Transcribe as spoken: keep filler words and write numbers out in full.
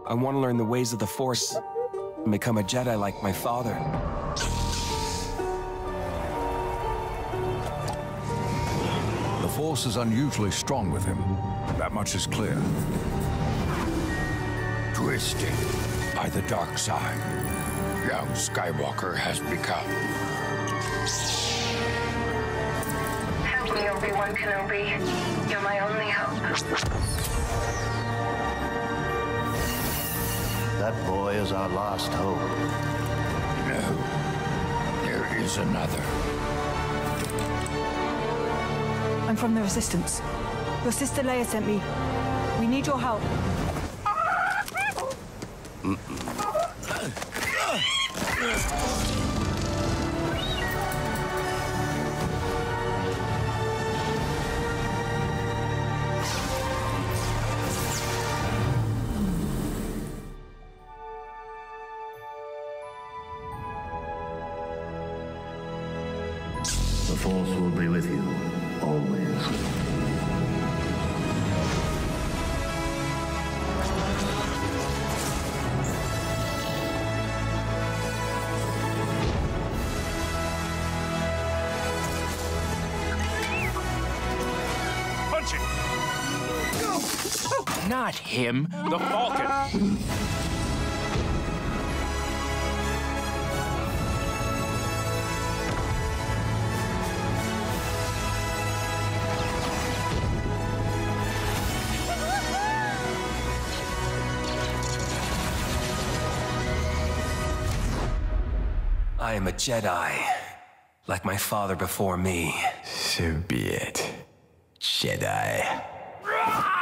I want to learn the ways of the Force and become a Jedi like my father. The Force is unusually strong with him. That much is clear. Twisted by the dark side, young Skywalker has become. Help me, Obi-Wan Kenobi. You're my only hope. That boy is our last hope. No, there is another. I'm from the Resistance. Your sister Leia sent me. We need your help. The Force will be with you, always. Punch it! Not him, the Falcon. I am a Jedi, like my father before me. So be it, Jedi.